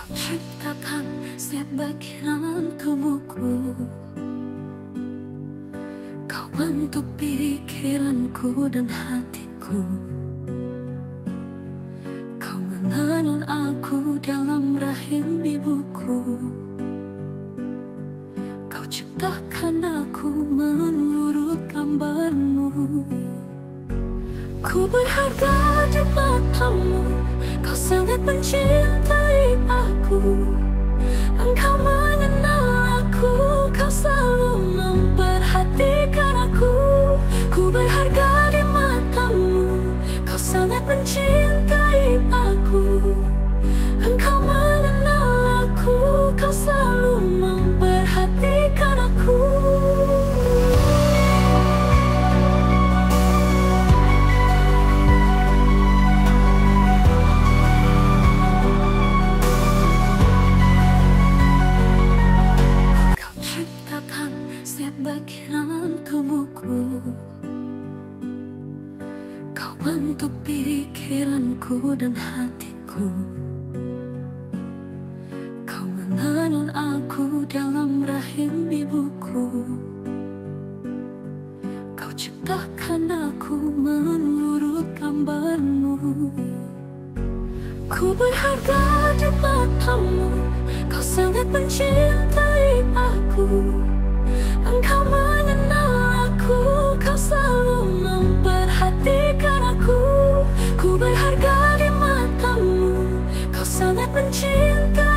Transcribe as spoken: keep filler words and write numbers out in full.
Kau ciptakan setiap bagian tubuhku. Kau bentuk pikiranku dan hatiku. Kau mengenal aku dalam rahim ibuku. Kau ciptakan aku menurut gambarmu. Ku berharga di matamu. Kau sangat mencintai aku. Engkau mengenal aku. Kau selalu memperhatikan aku. Ku berharga di matamu. Kau sangat mencintai aku. Engkau mengenal aku. Kau selalu memperhatikan aku. Setiap bagian tubuhku. Kau bentuk pikiranku dan hatiku. Kau mengenal aku dalam rahim ibuku. Kau ciptakan aku menurut gambarmu. Ku berharga di matamu. Kau sangat mencintai aku. Engkau mengenal aku. Kau selalu memperhatikan aku. Ku berharga di matamu. Kau sangat mencintai